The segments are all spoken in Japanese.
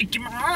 いきます。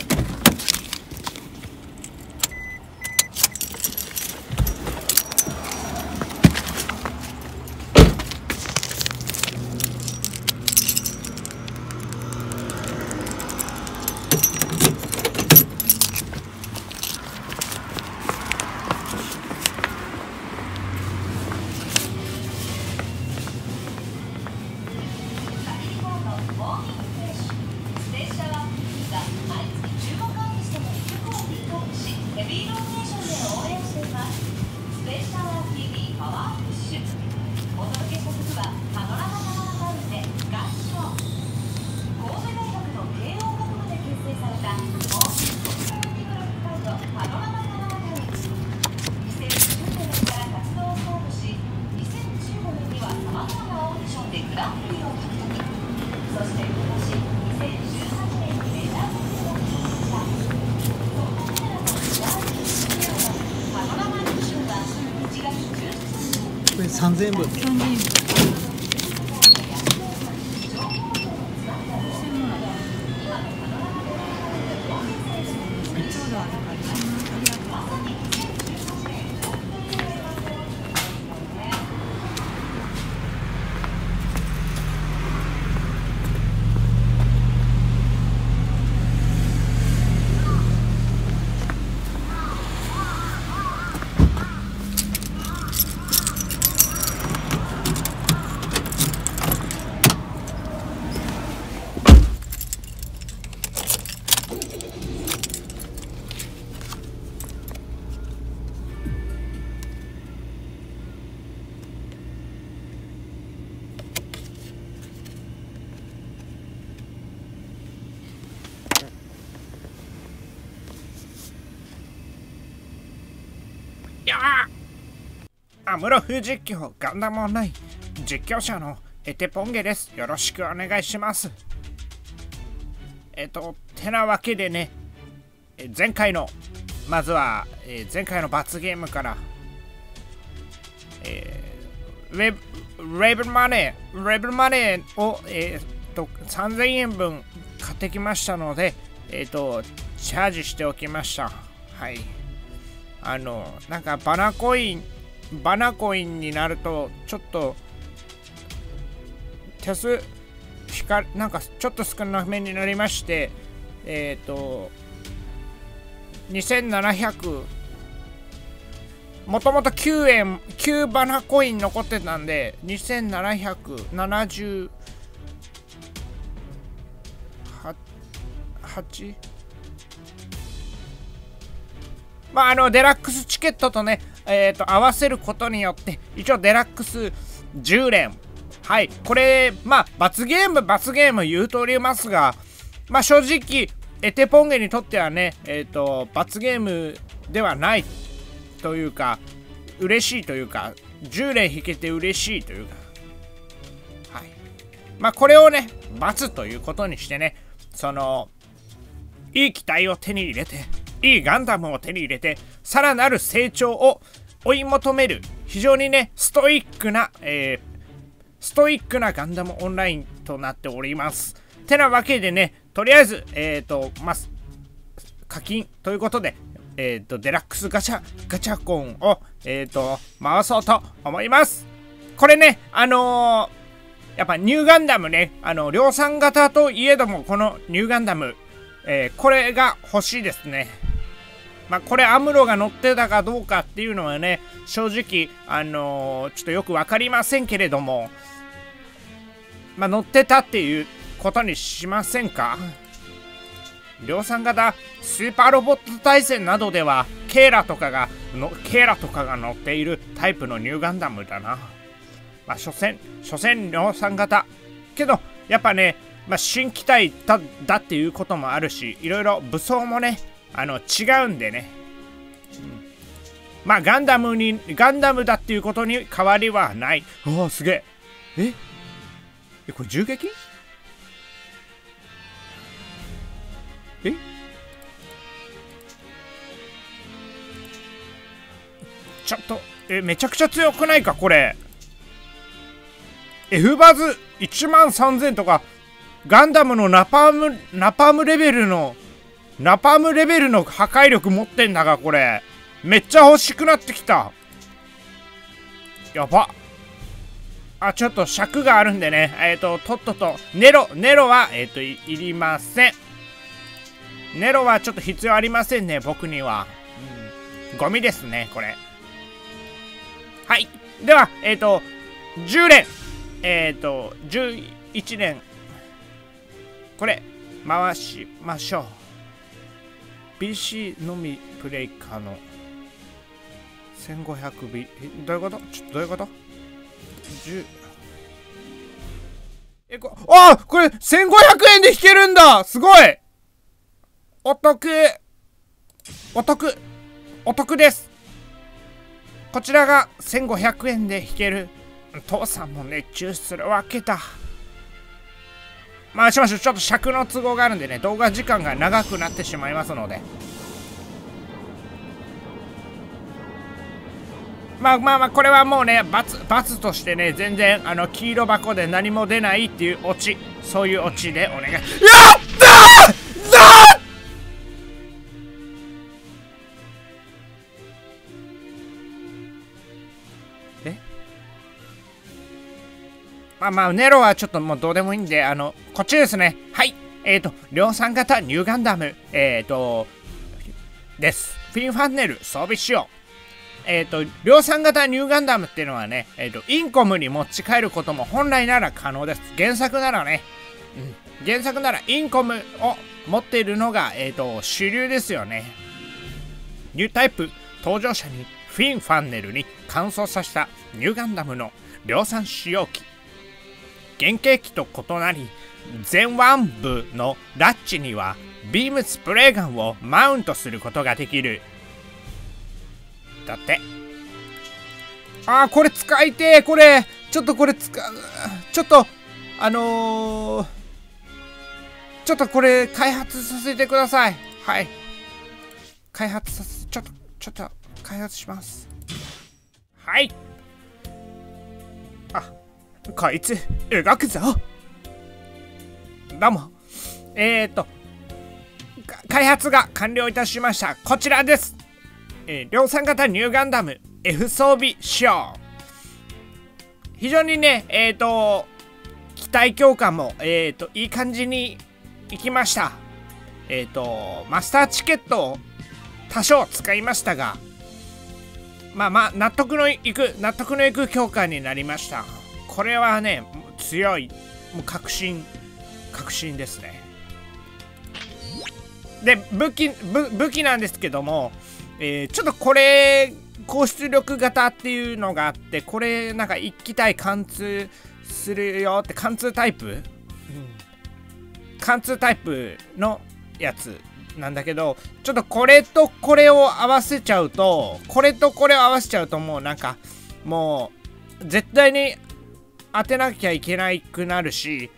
これ3000円分。アムロ風実況ガンダムオンライン実況者のエテポンゲです。よろしくお願いします。てなわけでね、前回の前回の罰ゲームから、レベルマネーを、3000円分買ってきましたので、チャージしておきました。はい。なんかバナコインになるとちょっと手数なんかちょっと少なめになりまして、2700、もともと9バナコイン残ってたんで2778、デラックスチケットとね、合わせることによって一応デラックス10連、はい、これ罰ゲーム言うとおりますが、正直エテポンゲにとってはね、罰ゲームではないというか嬉しいというか10連引けて嬉しいというか、はい、これをね罰ということにしてね、いい機体を手に入れていいガンダムを手に入れてさらなる成長を追い求める非常にねストイックなガンダムオンラインとなっております。てなわけでね、とりあえず課金ということでデラックスガチャコンを回そうと思います。これねやっぱニューガンダムね、量産型といえどもこのニューガンダム、これが欲しいですね。これアムロが乗ってたかどうかっていうのはね正直ちょっとよく分かりませんけれども、乗ってたっていうことにしませんか。量産型スーパーロボット対戦などではケーラとかが乗っているタイプのニューガンダムだな。所詮量産型けどやっぱね、新機体だっていうこともあるし、いろいろ武装もね違うんでね、ガンダムだっていうことに変わりはない。おおすげえ。これ銃撃？ちょっとめちゃくちゃ強くないかこれ。F バズ13000とかガンダムのナパームレベルの破壊力持ってんだが、これ。めっちゃ欲しくなってきた。やば。あ、ちょっと尺があるんでね。とっとと。ネロは、いりません。ネロはちょっと必要ありませんね、僕には。ゴミですね、これ。はい。では、10連。11連。これ、回しましょう。BC のみプレイ可能。1500ビ。どういうこと？どういうこと？ 10。これ、1500円で引けるんだ！すごい！お得です。こちらが1500円で引ける。父さんも熱中するわけだ。まあしましょう。ちょっと尺の都合があるんでね、動画時間が長くなってしまいますので。まあ、これはもうね、罰としてね、全然、黄色箱で何も出ないっていうオチ、そういうオチでお願い。やったー！まあ、ネロはちょっともうどうでもいいんで、こっちですね。はい。量産型ニューガンダム、です。フィンファンネル装備仕様。量産型ニューガンダムっていうのはね、インコムに持ち帰ることも本来なら可能です。原作ならね、原作ならインコムを持っているのが、主流ですよね。ニュータイプ登場者にフィンファンネルに乾燥させたニューガンダムの量産使用機。原型機と異なり、前腕部のラッチにはビームスプレーガンをマウントすることができる。だって。これ使いてー。これちょっとこれちょっとちょっとこれ開発させてください。はい、開発させちょっと開発します。はい。こいつ動くぞ。どうも。開発が完了いたしました。こちらです。量産型ニューガンダム F 装備仕様。非常にね、機体強化も、いい感じにいきました。マスターチケットを多少使いましたが、まあ、納得のいく強化になりました。これはね、強い、もう確信ですね。で、武器なんですけども、ちょっとこれ、高出力型っていうのがあって、これ、なんか一機体貫通するよって、貫通タイプ、貫通タイプのやつなんだけど、ちょっとこれとこれを合わせちゃうと、もうなんか、もう、絶対に当てなきゃいけないくなるし、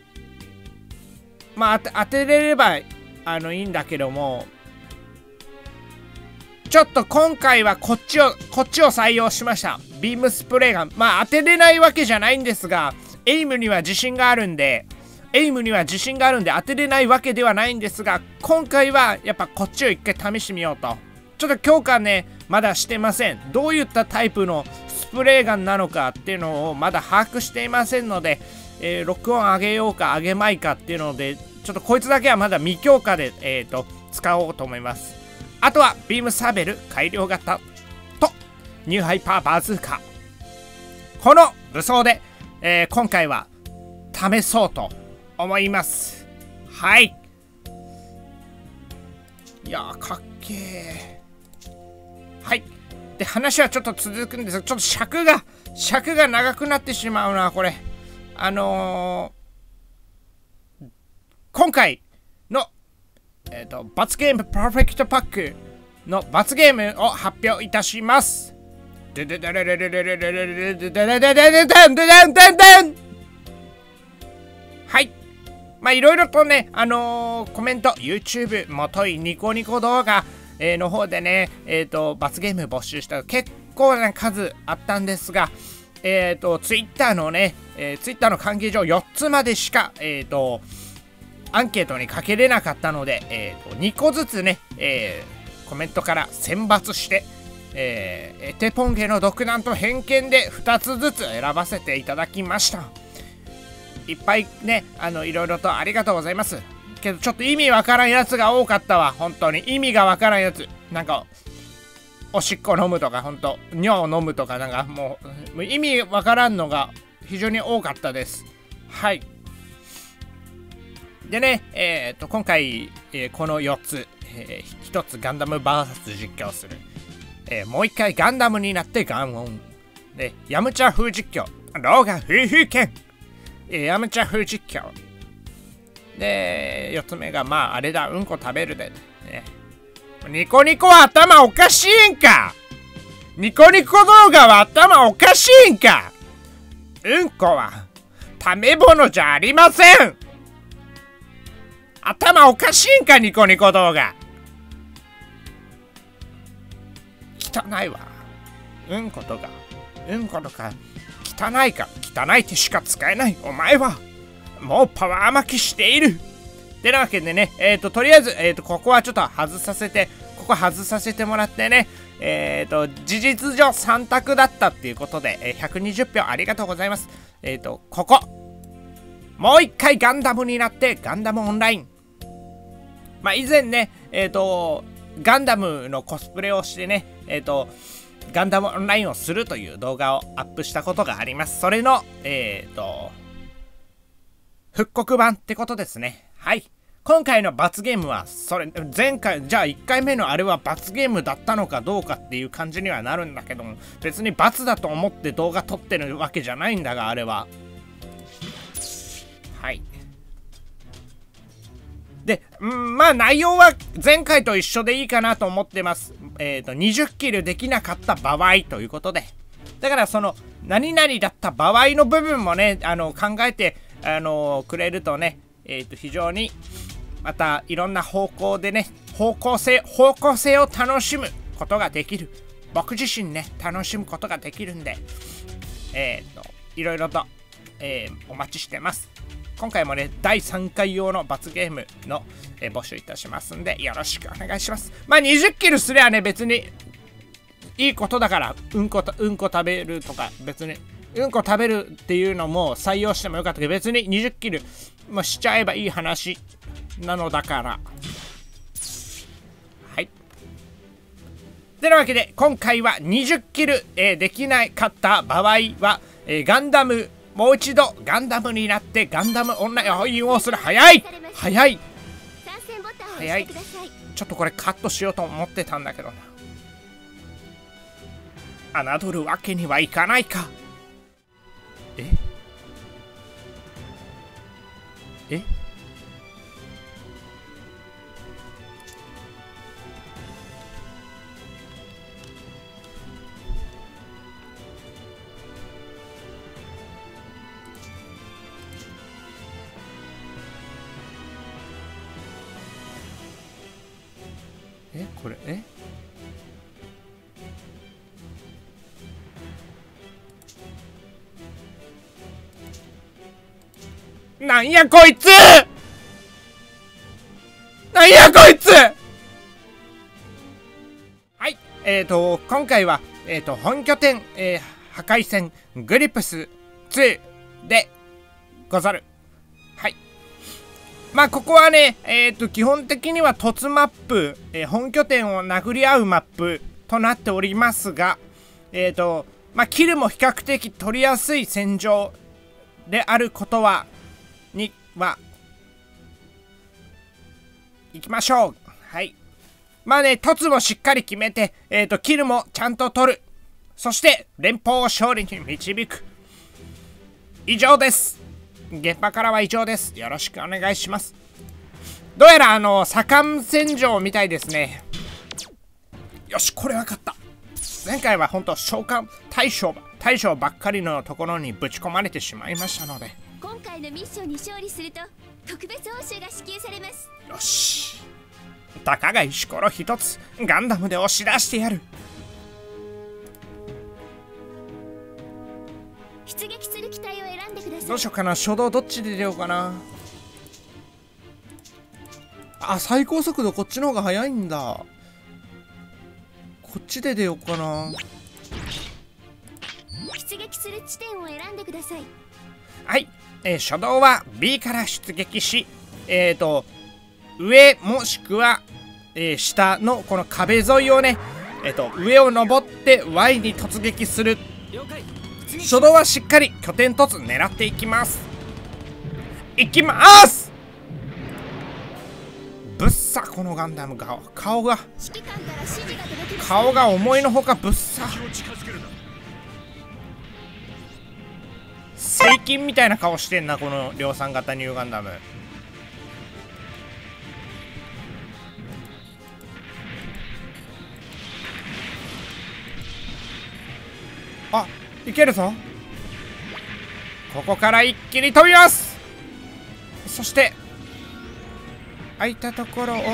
まあ当てれればいいんだけども、ちょっと今回はこっちを採用しました。ビームスプレーガン。まあ当てれないわけじゃないんですが、エイムには自信があるんで当てれないわけではないんですが、今回はやっぱこっちを一回試してみようと。ちょっと強化ね、まだしてません。どういったタイプのスプレーガンなのかっていうのをまだ把握していませんので、録音上げようか上げまいかっていうので、ちょっとこいつだけはまだ未強化で、使おうと思います。あとはビームサーベル改良型とニューハイパーバズーカ、この武装で、今回は試そうと思います。はい。いやー、かっけー。はい。で、話はちょっと続くんですが、ちょっと尺が長くなってしまうな、これ。今回の、罰ゲームパーフェクトパックの罰ゲームを発表いたします。はい。まあいろいろとね、コメント、YouTube、もといニコニコ動画、の方でね、罰ゲーム募集した結構な数あったんですが、 ツイッターのね、ツイッターの関係上4つまでしか、アンケートにかけれなかったので、2個ずつね、コメントから選抜して、エテポンゲの独断と偏見で2つずつ選ばせていただきました。いっぱいね、いろいろとありがとうございます。けどちょっと意味わからんやつが多かったわ。本当に意味がわからんやつ。なんかおしっこ飲むとか、本当尿飲むとか、なんかもう意味わからんのが非常に多かったです。はい。でね、今回、この4つ、1つガンダム VS 実況する。もう1回ガンダムになってガンオン。で、ヤムチャ風実況。ローガフーフーケン。ヤムチャ風実況。で、4つ目が、まあ、あれだ、うんこ食べるで。ね、ニコニコは頭おかしいんか。ニコニコ動画は頭おかしいんか。うんこは食べ物じゃありません。頭おかしいんか、ニコニコ動画。汚いわ。うんことか汚いか。汚い手しか使えないお前はもうパワー巻きしている。てなわけでね、とりあえず、ここはちょっと外させてもらってね、事実上3択だったっていうことで、120票ありがとうございます。ここもう一回ガンダムになってガンダムオンライン。まあ以前ね、ガンダムのコスプレをしてね、ガンダムオンラインをするという動画をアップしたことがあります。それの、復刻版ってことですね。はい。今回の罰ゲームは、前回、じゃあ1回目のあれは罰ゲームだったのかどうかっていう感じにはなるんだけども、別に罰だと思って動画撮ってるわけじゃないんだが、あれは。はい。で、まあ内容は前回と一緒でいいかなと思ってます。20キルできなかった場合ということで。だからその、何々だった場合の部分もね、考えて、くれるとね、非常に、またいろんな方向でね、方向性を楽しむことができる。僕自身ね、楽しむことができるんで、いろいろと、お待ちしてます。今回もね、第3回用の罰ゲームの、募集いたしますんで、よろしくお願いします。まあ、20キルすりゃね、別にいいことだから、うんこ食べるとか、別に、うんこ食べるっていうのも採用してもよかったけど、別に20キルもしちゃえばいい話なのだから。はい。てなわけで、今回は20キル、できなかった場合は、ガンダム、もう一度ガンダムになってガンダムオンラインをする。早い。ちょっとこれカットしようと思ってたんだけどな。侮るわけにはいかないか。これなんやこいつ。はい、今回は、本拠点、破壊戦グリプス2でござる。はい。まあここはね、基本的には凸マップ、本拠点を殴り合うマップとなっておりますが、まあキルも比較的取りやすい戦場であることに行きましょう。はい。まあね、凸もしっかり決めて、キルもちゃんと取る。そして連邦を勝利に導く。以上です。現場からは以上です。よろしくお願いします。どうやら左官戦場みたいですね。よし、これ分かった。前回は本当召喚大将ばっかりのところにぶち込まれてしまいましたので、 今回のミッションに勝利すると特別報酬が支給されます。 よし、たかが石ころ一つガンダムで押し出してやる。 うしようかな。初動どっちで出ようかな。あ、最高速度こっちの方が速いんだ。こっちで出ようかな。 出撃する地点を選んでください。 はい、初動は B から出撃し、上もしくは、下のこの壁沿いをね、上を登って Y に突撃する。初動はしっかり拠点突狙っていきます。いきます。ぶっさ、このガンダムが顔が思いのほかぶっさ。聖金みたいな顔してんな、この量産型ニューガンダム。あ、いけるぞ。ここから一気に飛びます。そして空いたところを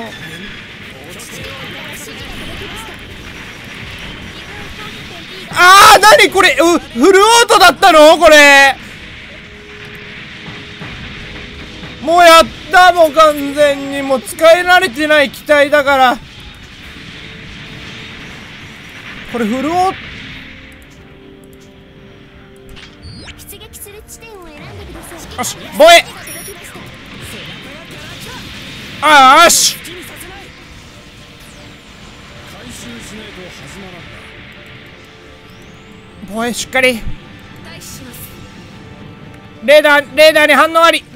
何これ、フルオートだったのこれ。もうやった。もう完全にもう使い慣れてない機体だから。これフルオート。よし、防衛。よし、防衛しっかり。レーダーに反応あり。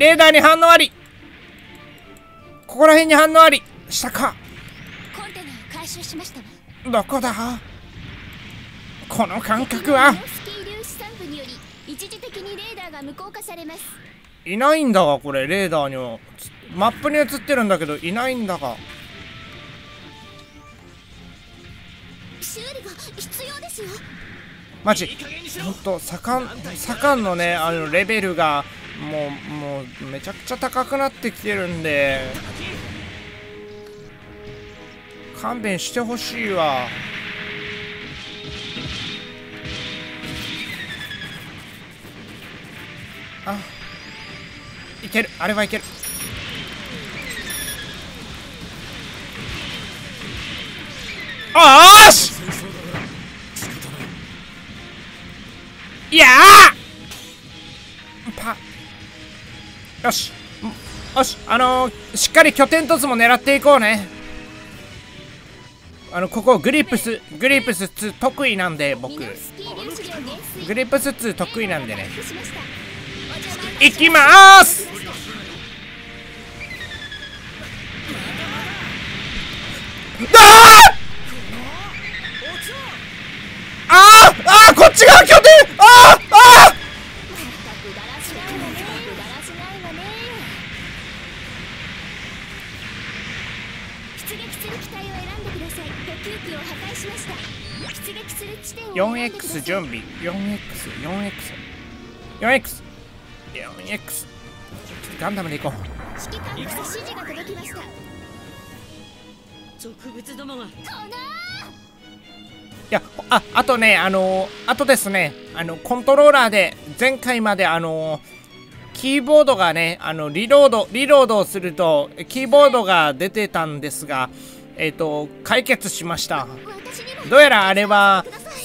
ここら辺に反応あり。下か。 コンテナを回収しましたわ。 どこだこの感覚は。 スキー粒子散布により一時的にレーダーが無効化されます。 いないんだが、これレーダーにもマップに映ってるんだけどいないんだが。 修理が必要ですよ。 マジほんと左官のね、レベルがもうめちゃくちゃ高くなってきてるんで勘弁してほしいわ。いける。あれはいける。よし、いやよしよし、しっかり拠点突も狙っていこうね。ここグリップス2得意なんで、僕グリップス2得意なんでね。いきまーす。こっち側拠点。 出撃する機体を選んでください。補給機を破壊しました。出撃する地点を 4X 準備。4X ガンダムで行こう。 指揮官から指示が届きました。 植物どもが。 いや、あとね、あとですね、コントローラーで前回までキーボードがね、リロードをするとキーボードが出てたんですが、解決しました。どうやらあれは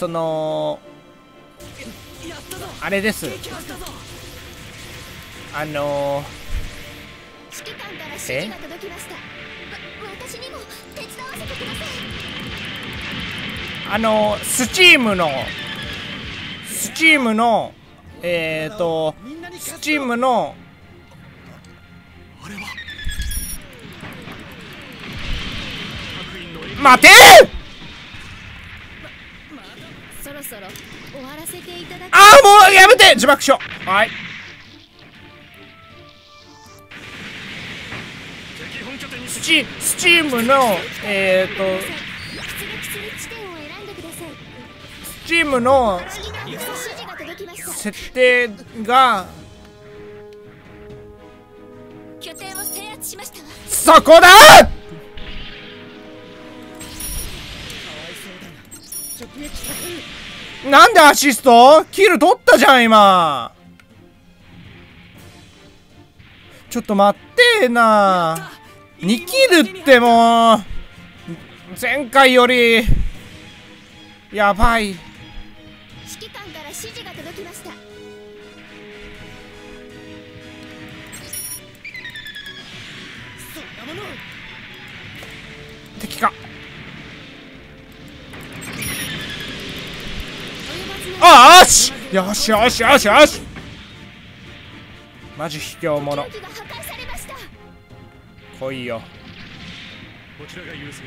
あれです。 指揮官から指示が届きました。私にも手伝わせてください。 スチームの待てー。 そろそろ終わらせていただき。 もうやめて、自爆しよう。はい、スチームのスチームの設定が拠点を制圧しましたわ。 そこだ。なんでアシスト？キル取ったじゃん今。 ちょっと待ってな。2キルってもう前回よりやばい。 指揮官から指示が届きました。そんなもの敵か。ああ、しよしよしよしよし。マジ卑怯者。来いよ。 こちらが優勢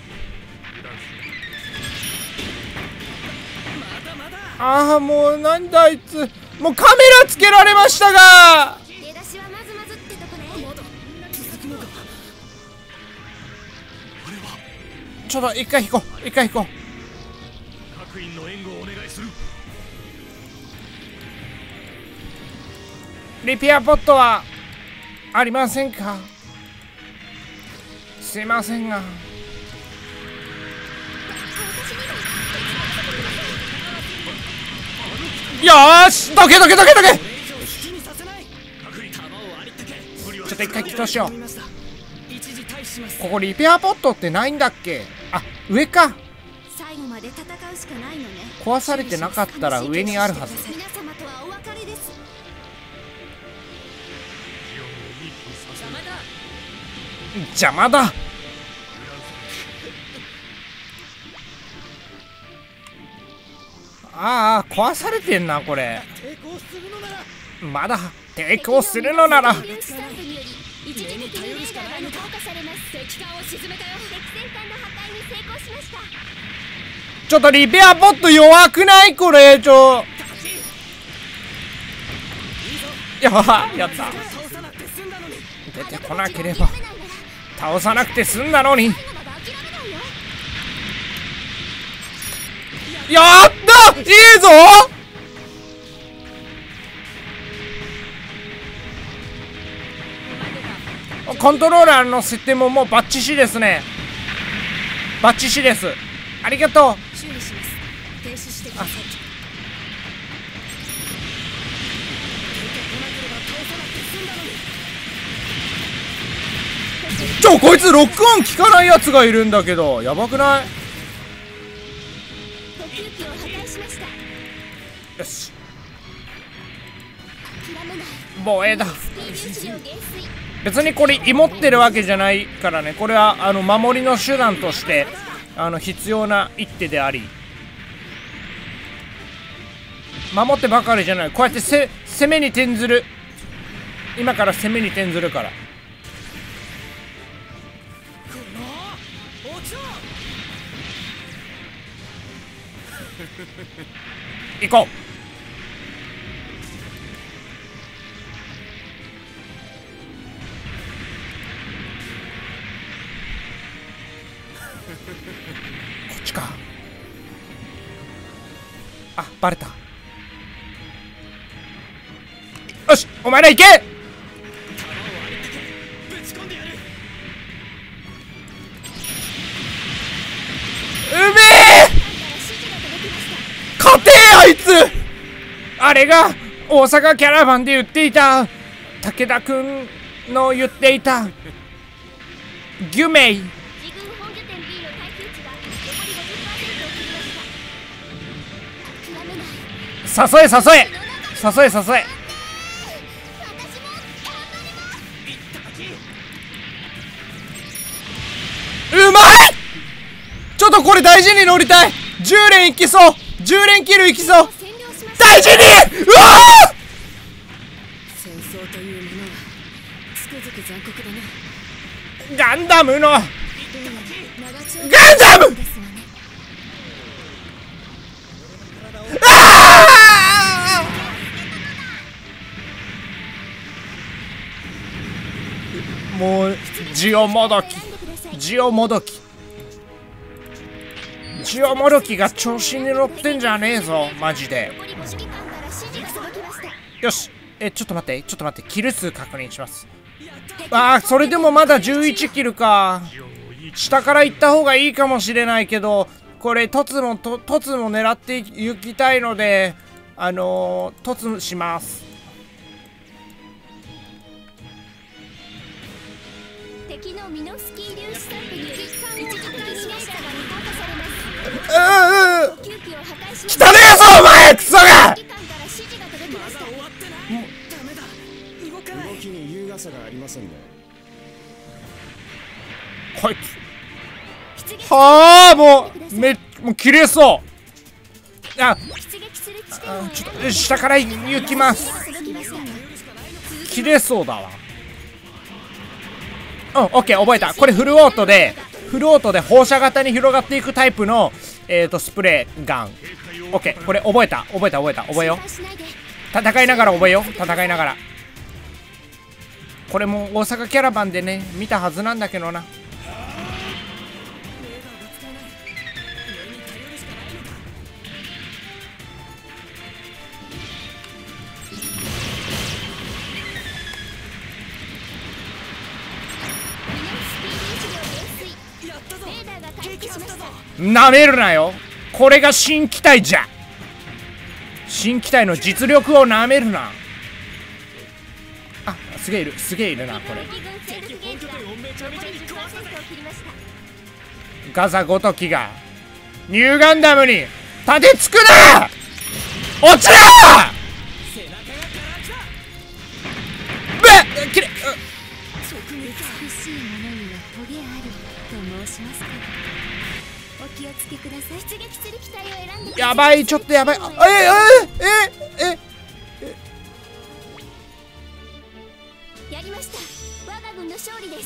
だ。 ああ、もうなんだあいつ。もうカメラつけられましたが。 出だしはまずまずってとこね。まだ続くのか。 ちょっと一回引こう、一回引こう。 各員の援護をお願いする。 リペアポットはありませんか。すいませんが。よーし、どけどけどけどけ。ちょっと一回起動しよう。ここリペアポットってないんだっけ。あ、上か。 最後まで戦うしかないのね。 壊されてなかったら上にあるはず。 皆様とはお別れです。 邪魔だ。ああ、壊されてんなこれ。まだ抵抗するのなら。ちょっとリペアポット弱くないこれ。やった。出てこなければ倒さなくて済んだのに。やった、いいぞ。コントローラーの設定ももうバッチシですね。バッチシです。ありがとう。 修理します。停止してください。 こいつロックオン効かないやつがいるんだけど、やばくない？ 補給機を破壊しました。 よし、 諦めない。 防衛だ。 スピーディー治療減衰。 別にこれ芋ってるわけじゃないからね。これは守りの手段として必要な一手であり、守ってばかりじゃない。こうやって攻めに転ずる。今から攻めに転ずるから。行こう。こっちか。あ、バレた。よし、お前ら行け。うめえ。勝てー、あいつ。あれが大阪キャラバンで言っていた武田くんの言っていたギュメイ。 自軍本拠点 B の耐久値が残り 50% を切りました。諦めない。 誘え。 私も頑張ります。 うまい。ちょっとこれ大事に乗りたい。10連いきそう。10連キルいきそう。大事に。うわー。 戦争というものはつくづく残酷だな。 ガンダムのガンガンダム。ああ、もうジオもどきが調子に乗ってんじゃねえぞマジで。よし、ちょっと待ってキル数確認します。あー、それでもまだ11キルか。下から行った方がいいかもしれないけど、これ凸も狙っていきたいので凸します。 のミノフスキー粒子散布により一時的にレーダーが無効化されます。呼吸器を破壊します。 汚ねえぞお前クソが。 指揮官から指示が届きました。 終わってない。ダメだ。動かない。 動きに優雅さがありませんね。 こいつはあ、もう切れそう。あ、 出撃する地点を選んでちょっと下から行きます。切れそうだわ。うん、オッケー、覚えた。これフルオートで放射型に広がっていくタイプのスプレーガン。オッケー、これ覚えよう。戦いながら覚えよう。戦いながら。これも大阪キャラバンでね見たはずなんだけどな。なめるなよ。これが新機体じゃ。新機体の実力をなめるな。あ、すげえいるなこれ。ガザごときがニューガンダムに立てつくな。落ちろ。きれ美しいものにはトゲありと申しますから。お気をつけください。出撃する機体を選んでください。 やばい、ちょっとやばい。 やりました。我が軍の勝利です。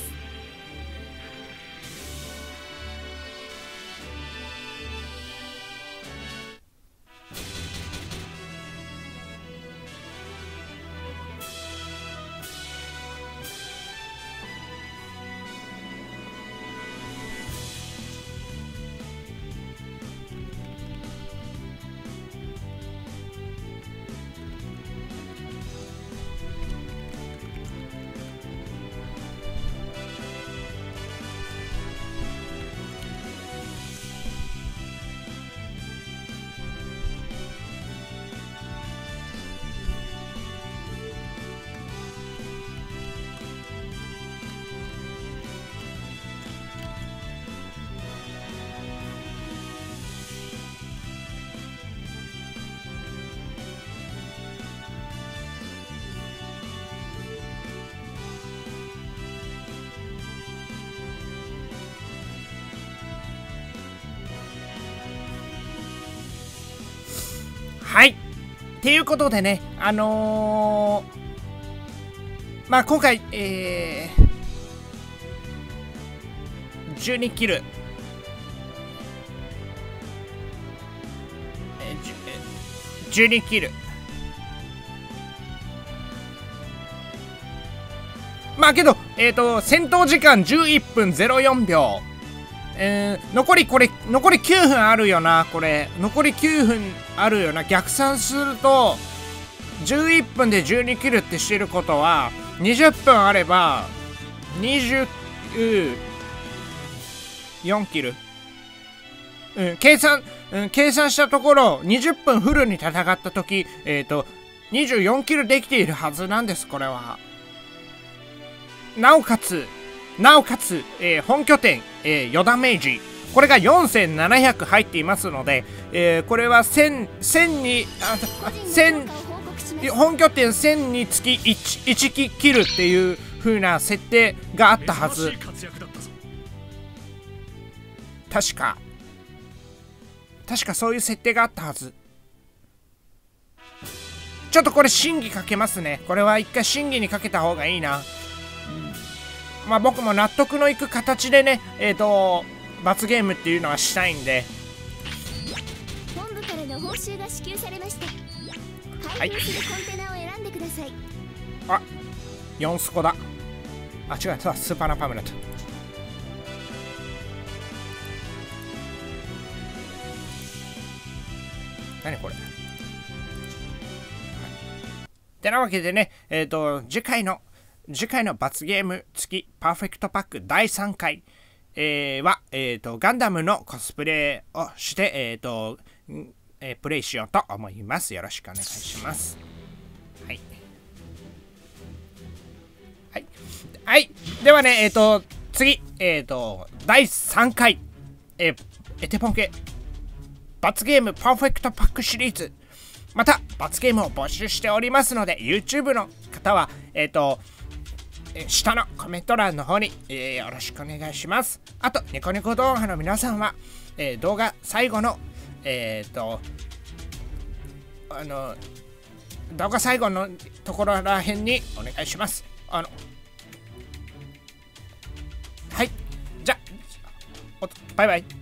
はい。っていうことでね、まあ今回、12キル、12キル。まあけど、戦闘時間11分04秒。残り9分あるよな、これ。残り9分あるよな。逆算すると、11分で12キルってしてることは、20分あれば、24キル。計算したところ、20分フルに戦ったとき、24キルできているはずなんです、これは。なおかつ、本拠点、ヨダメージ、これが4700入っていますので、これは1000に、本拠点1000につき 1キルっていう風な設定があったはず。確かそういう設定があったはず。ちょっとこれ審議かけますね。これは一回審議にかけた方がいいな。まあ僕も納得のいく形でね、罰ゲームっていうのはしたいんで。 本部からの報酬が支給されました。開封するコンテナを選んでください。 あ、4スコだ。あ、違う、スーパーナパムだった。何これ。てなわけでね、次回の罰ゲーム付きパーフェクトパック第3回、は、ガンダムのコスプレをして、プレイしようと思います。よろしくお願いします。はい。はい。はい。ではね、 次、第3回、エテポン系罰ゲームパーフェクトパックシリーズ、また罰ゲームを募集しておりますので、 YouTube の方は下のコメント欄の方に、よろしくお願いします。あとニコニコ動画の皆さんは、動画最後の動画最後のところらへんにお願いします。はい、じゃあバイバイ。